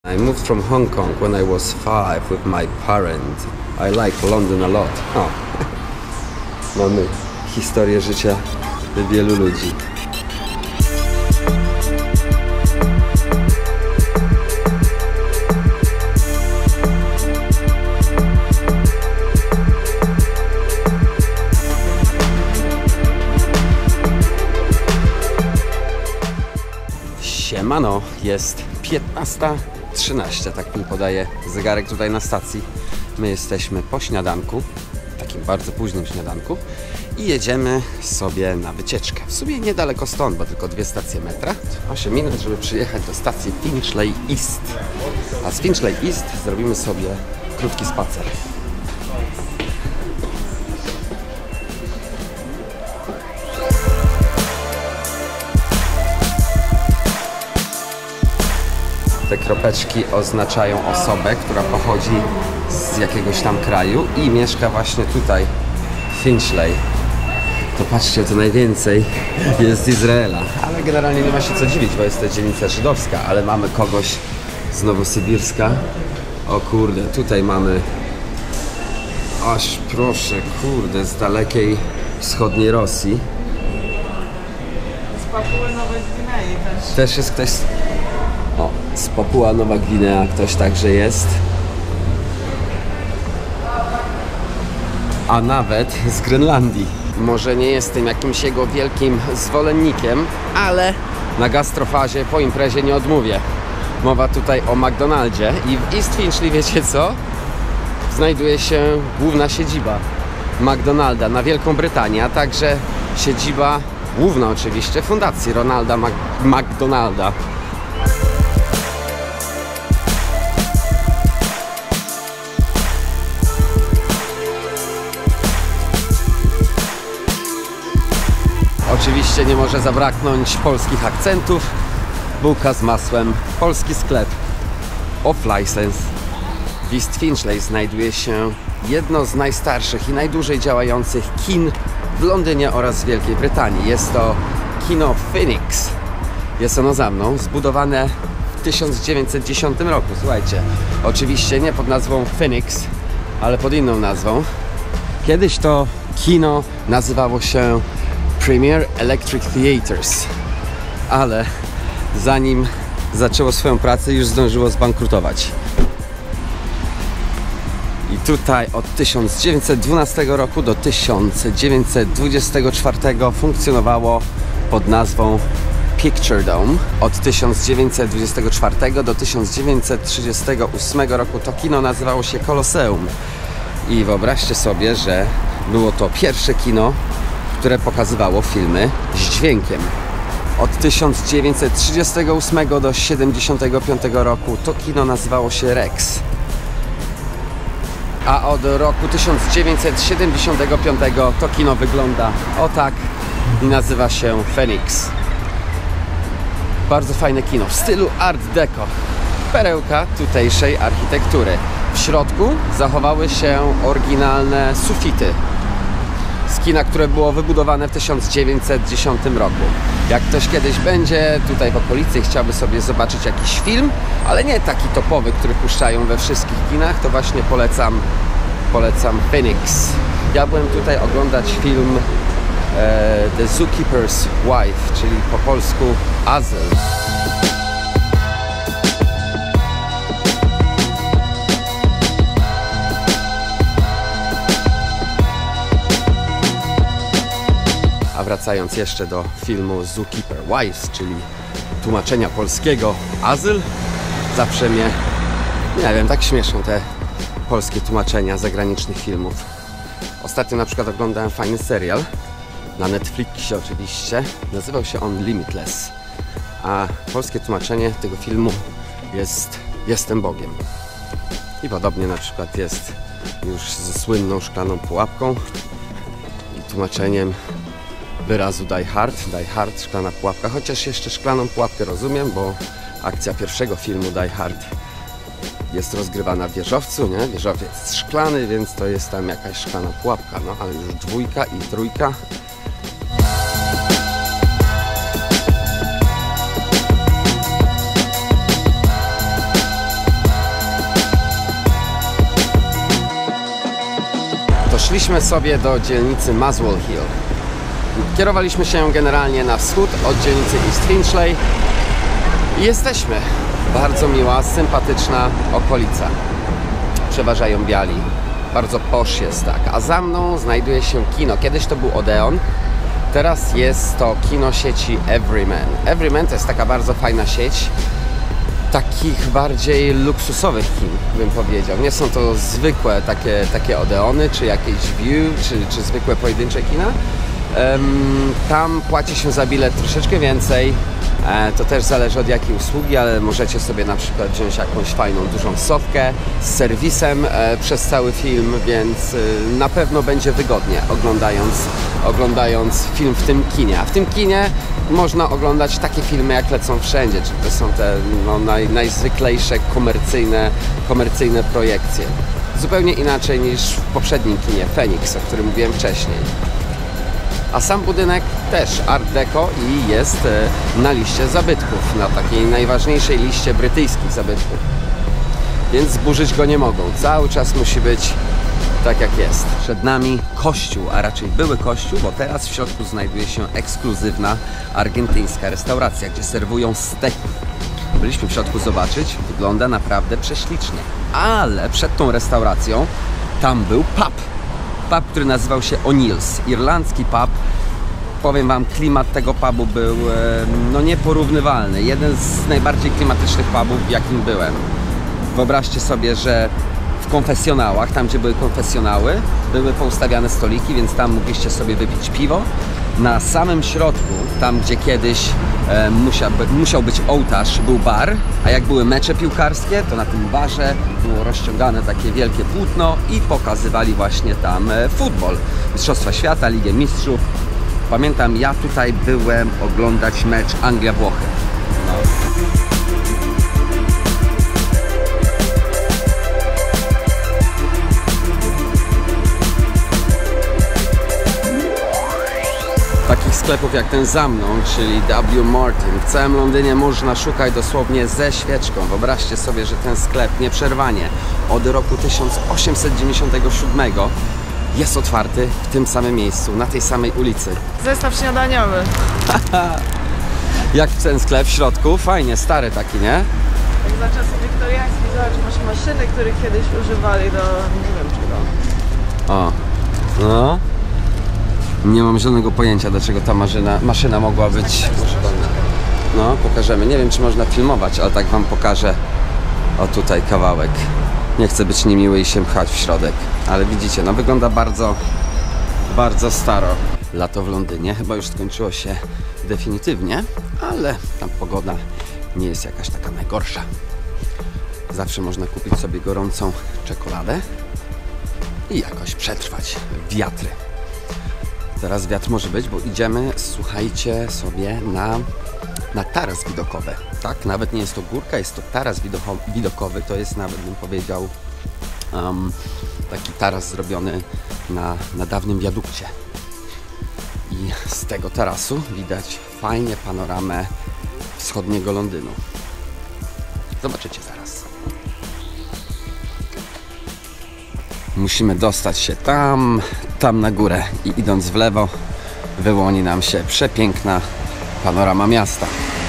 I moved from Hong Kong when I was 5 with my parents. I like London a lot. O. Mamy historię życia wielu ludzi. Siemano, jest 15:13, tak mi podaje zegarek tutaj na stacji. My jesteśmy po śniadanku, takim bardzo późnym śniadanku i jedziemy sobie na wycieczkę. W sumie niedaleko stąd, bo tylko 2 stacje metra. 8 minut, żeby przyjechać do stacji Finchley East. A z Finchley East zrobimy sobie krótki spacer. Te kropeczki oznaczają osobę, która pochodzi z jakiegoś tam kraju i mieszka właśnie tutaj, w Finchley. To patrzcie, to najwięcej jest z Izraela. Ale generalnie nie ma się co dziwić, bo jest to dzielnica żydowska, ale mamy kogoś z Nowosybirska. O kurde, tutaj mamy... Aż proszę, kurde, z dalekiej wschodniej Rosji. Z Papui Nowej Gwinei też. Też jest ktoś... O, z Papua Nowa Gwinea ktoś także jest. A nawet z Grenlandii. Może nie jestem jakimś jego wielkim zwolennikiem, ale na gastrofazie po imprezie nie odmówię. Mowa tutaj o McDonaldzie i w East Finchley, wiecie co? Znajduje się główna siedziba McDonalda na Wielką Brytanię, a także siedziba główna oczywiście fundacji Ronalda McDonalda. Oczywiście nie może zabraknąć polskich akcentów. Bułka z masłem, polski sklep off-license. W East Finchley znajduje się jedno z najstarszych i najdłużej działających kin w Londynie oraz Wielkiej Brytanii. Jest to kino Phoenix. Jest ono za mną, zbudowane w 1910 roku. Słuchajcie, oczywiście nie pod nazwą Phoenix, ale pod inną nazwą. Kiedyś to kino nazywało się Premier Electric Theatres, ale zanim zaczęło swoją pracę, już zdążyło zbankrutować. I tutaj od 1912 roku do 1924 funkcjonowało pod nazwą Picture Dome. Od 1924 do 1938 roku to kino nazywało się Colosseum. I wyobraźcie sobie, że było to pierwsze kino, które pokazywało filmy z dźwiękiem. Od 1938 do 1975 roku to kino nazywało się Rex. A od roku 1975 to kino wygląda o tak i nazywa się Phoenix. Bardzo fajne kino w stylu Art Deco. Perełka tutejszej architektury. W środku zachowały się oryginalne sufity z kina, które było wybudowane w 1910 roku. Jak ktoś kiedyś będzie tutaj w okolicy i chciałby sobie zobaczyć jakiś film, ale nie taki topowy, który puszczają we wszystkich kinach, to właśnie polecam Phoenix. Ja byłem tutaj oglądać film The Zookeeper's Wife, czyli po polsku Azyl. A wracając jeszcze do filmu Zookeeper Wives, czyli tłumaczenia polskiego Azyl, zawsze mnie, nie wiem, tak śmieszą te polskie tłumaczenia zagranicznych filmów. Ostatnio na przykład oglądałem fajny serial, na Netflixie oczywiście, nazywał się on Limitless, a polskie tłumaczenie tego filmu jest Jestem Bogiem. I podobnie na przykład jest już ze słynną Szklaną Pułapką i tłumaczeniem wyrazu Die Hard, Szklana Pułapka, chociaż jeszcze Szklaną Pułapkę rozumiem, bo akcja pierwszego filmu Die Hard jest rozgrywana w wieżowcu, nie? Wieżowiec jest szklany, więc to jest tam jakaś szklana pułapka, no ale już 2 i 3. szliśmy sobie do dzielnicy Muswell Hill. Kierowaliśmy się generalnie na wschód od dzielnicy East Finchley i jesteśmy. Bardzo miła, sympatyczna okolica. Przeważają biali. Bardzo posh jest, tak. A za mną znajduje się kino. Kiedyś to był Odeon, teraz jest to kino sieci Everyman. Everyman to jest taka bardzo fajna sieć takich bardziej luksusowych kin, bym powiedział. Nie są to zwykłe takie Odeony, czy jakieś View, czy zwykłe pojedyncze kina. Tam płaci się za bilet troszeczkę więcej. To też zależy od jakiej usługi, ale możecie sobie na przykład wziąć jakąś fajną, dużą sofkę z serwisem przez cały film, więc na pewno będzie wygodnie oglądając film w tym kinie. A w tym kinie można oglądać takie filmy, jak lecą wszędzie, czyli to są te najzwyklejsze komercyjne projekcje. Zupełnie inaczej niż w poprzednim kinie Phoenix, o którym mówiłem wcześniej. A sam budynek też Art Deco i jest na liście zabytków, na takiej najważniejszej liście brytyjskich zabytków. Więc zburzyć go nie mogą. Cały czas musi być tak jak jest. Przed nami kościół, a raczej były kościół, bo teraz w środku znajduje się ekskluzywna argentyńska restauracja, gdzie serwują steki. Byliśmy w środku zobaczyć, wygląda naprawdę prześlicznie. Ale przed tą restauracją tam był pub. Pub, który nazywał się O'Neill's, irlandzki pub. Powiem wam, klimat tego pubu był no nieporównywalny. Jeden z najbardziej klimatycznych pubów, w jakim byłem. Wyobraźcie sobie, że w konfesjonałach, tam gdzie były konfesjonały, były poustawiane stoliki, więc tam mogliście sobie wypić piwo. Na samym środku, tam gdzie kiedyś musiał być ołtarz, był bar, a jak były mecze piłkarskie, to na tym barze było rozciągane takie wielkie płótno i pokazywali właśnie tam futbol. Mistrzostwa Świata, Ligę Mistrzów. Pamiętam, ja tutaj byłem oglądać mecz Anglia-Włochy. Takich sklepów jak ten za mną, czyli W. Martin, w całym Londynie można szukać dosłownie ze świeczką. Wyobraźcie sobie, że ten sklep nieprzerwanie od roku 1897 jest otwarty w tym samym miejscu, na tej samej ulicy. Zestaw śniadaniowy. Jak ten sklep w środku? Fajnie, stary taki, nie? Jak za czasów wiktoriańskich, zobacz, masz maszyny, które kiedyś używali do nie wiem czego. O, no. Nie mam żadnego pojęcia, dlaczego ta maszyna mogła być używana. No, pokażemy. Nie wiem, czy można filmować, ale tak wam pokażę. O, tutaj kawałek. Nie chcę być niemiły i się pchać w środek. Ale widzicie, no wygląda bardzo, bardzo staro. Lato w Londynie chyba już skończyło się definitywnie, ale tam pogoda nie jest jakaś taka najgorsza. Zawsze można kupić sobie gorącą czekoladę i jakoś przetrwać wiatry. Teraz wiatr może być, bo idziemy, słuchajcie, sobie na taras widokowy. Tak, nawet nie jest to górka, jest to taras widokowy. To jest nawet, bym powiedział, taki taras zrobiony na dawnym wiadukcie. I z tego tarasu widać fajnie panoramę wschodniego Londynu. Zobaczycie zaraz. Musimy dostać się tam na górę i idąc w lewo wyłoni nam się przepiękna panorama miasta.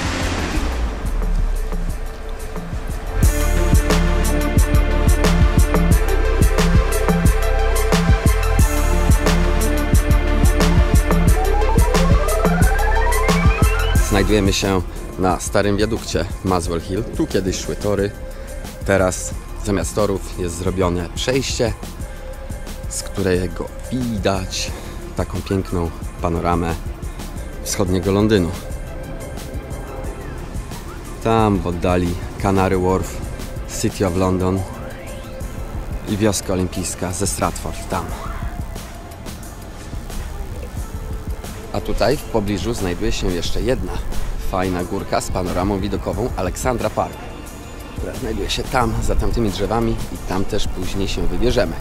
Znajdujemy się na starym wiadukcie Muswell Hill. Tu kiedyś szły tory, teraz zamiast torów jest zrobione przejście, z którego widać taką piękną panoramę wschodniego Londynu. Tam w oddali Canary Wharf, City of London i wioska olimpijska ze Stratford tam. A tutaj w pobliżu znajduje się jeszcze jedna fajna górka z panoramą widokową, Alexandra Park, która znajduje się tam, za tamtymi drzewami i tam też później się wybierzemy.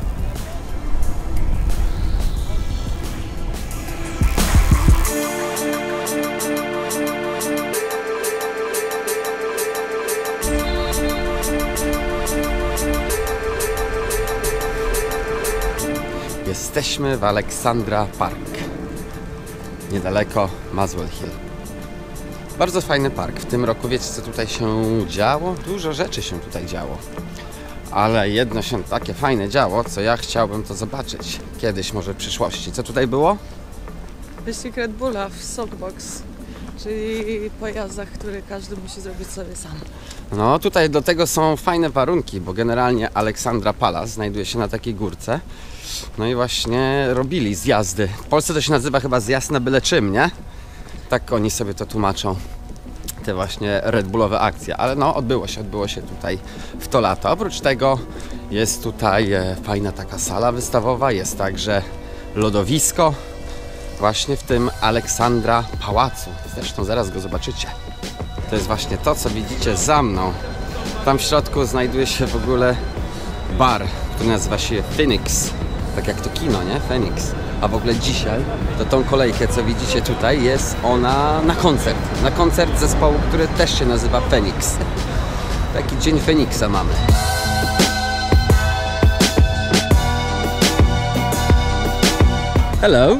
Jest Jesteśmy w Alexandra Park, niedaleko Muswell Hill. Bardzo fajny park. W tym roku wiecie, co tutaj się działo? Dużo rzeczy się tutaj działo. Ale jedno się takie fajne działo, co ja chciałbym to zobaczyć kiedyś, może w przyszłości. Co tutaj było? Wyścig Red Bulla w Soapbox, czyli pojazdach, które każdy musi zrobić sobie sam. No tutaj do tego są fajne warunki, bo generalnie Alexandra Palace znajduje się na takiej górce. No i właśnie robili zjazdy. W Polsce to się nazywa chyba zjazd na byle czym, nie? Tak oni sobie to tłumaczą. Te właśnie Red Bullowe akcje. Ale no odbyło się tutaj w to lato. Oprócz tego jest tutaj fajna taka sala wystawowa. Jest także lodowisko właśnie w tym Alexandra Pałacu. Zresztą zaraz go zobaczycie. To jest właśnie to, co widzicie za mną. Tam w środku znajduje się w ogóle bar, który nazywa się Phoenix. Tak jak to kino, nie? Phoenix. A w ogóle dzisiaj, to tą kolejkę, co widzicie tutaj, jest ona na koncert. Na koncert zespołu, który też się nazywa Phoenix. Taki dzień Feniksa mamy. Hello.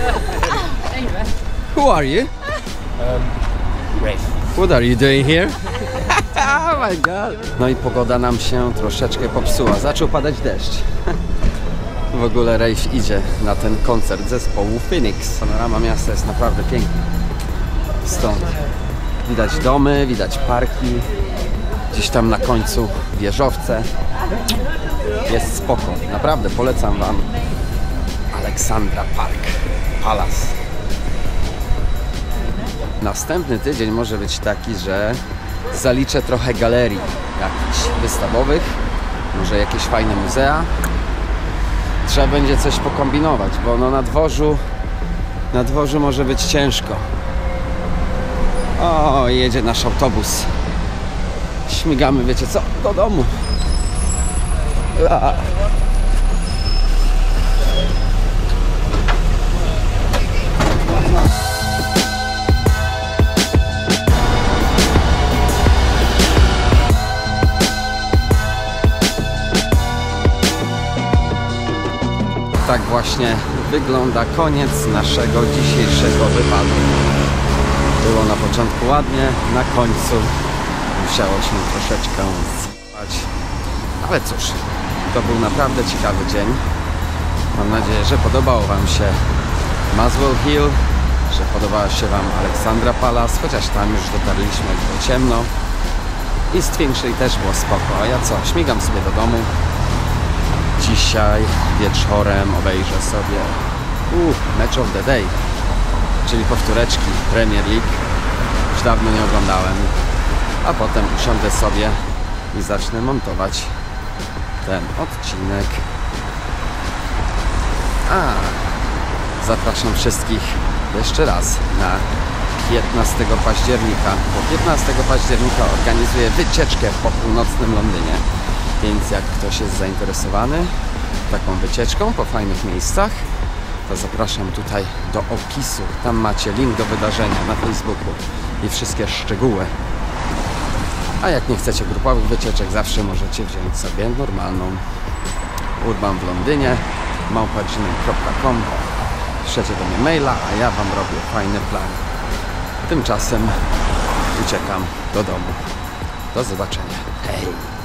Who are you? Rafe. What are you doing here? Oh my god. No i pogoda nam się troszeczkę popsuła. Zaczął padać deszcz. W ogóle Rafe idzie na ten koncert zespołu Phoenix. Panorama miasta jest naprawdę piękna. Stąd widać domy, widać parki. Gdzieś tam na końcu wieżowce. Jest spoko. Naprawdę polecam wam Alexandra Park Palace. Następny tydzień może być taki, że zaliczę trochę galerii jakichś wystawowych, może jakieś fajne muzea. Trzeba będzie coś pokombinować, bo no na dworzu może być ciężko. O, jedzie nasz autobus. Śmigamy, wiecie co, do domu. Tak właśnie wygląda koniec naszego dzisiejszego wypadu. Było na początku ładnie, na końcu musiało się troszeczkę spać. Ale cóż, to był naprawdę ciekawy dzień. Mam nadzieję, że podobało wam się Muswell Hill, że podobała się wam Alexandra Palace, chociaż tam już dotarliśmy, jak było ciemno. I z większej też było spoko. A ja co, śmigam sobie do domu. Dzisiaj wieczorem obejrzę sobie Match of the Day, czyli powtóreczki Premier League. Już dawno nie oglądałem. A potem usiądę sobie i zacznę montować ten odcinek. Zapraszam wszystkich jeszcze raz na 15 października. Bo 15 października organizuję wycieczkę po północnym Londynie. Więc jak ktoś jest zainteresowany taką wycieczką po fajnych miejscach, to zapraszam tutaj do opisu. Tam macie link do wydarzenia na Facebooku i wszystkie szczegóły. A jak nie chcecie grupowych wycieczek, zawsze możecie wziąć sobie normalną Urban w Londynie @gmail.com. Piszecie do mnie maila, a ja wam robię fajny plan. Tymczasem uciekam do domu. Do zobaczenia. Hej!